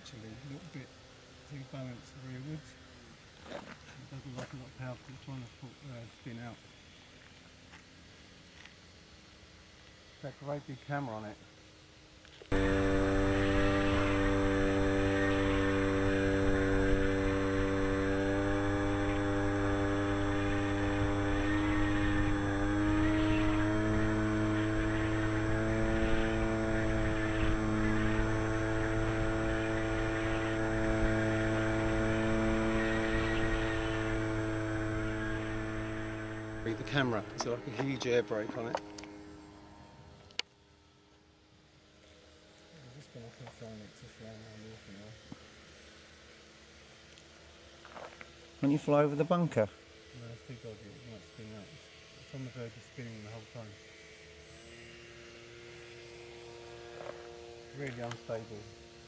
actually a little bit too balanced rearwards. It doesn't like a lot of power because it's trying to spin out. It's got a great big camera on it. The camera, it's like a huge air brake on it. I'm just going to confine it to fly around north and north. When you fly over the bunker? No, it's too dodgy, it might spin out. It's on the verge of spinning the whole time. Really unstable.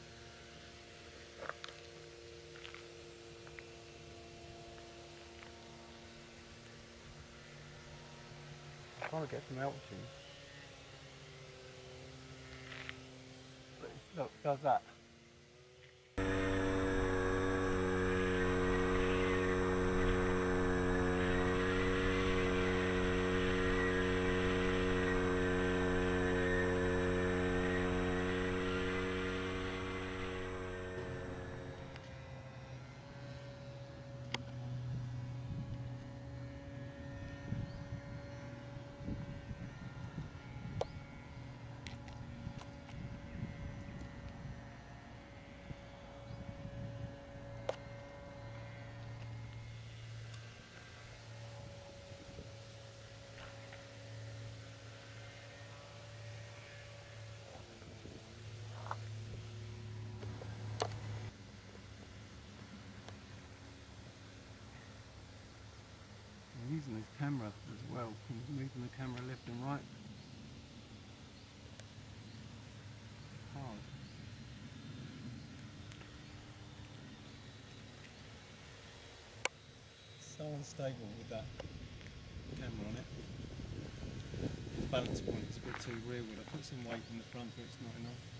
I'm trying to get some altitude. Look, it does that. I'm using this camera as well, I'm moving the camera left and right. Hard. So unstable with that camera on it. The balance point is a bit too rearward. I put some weight in the front but it's not enough.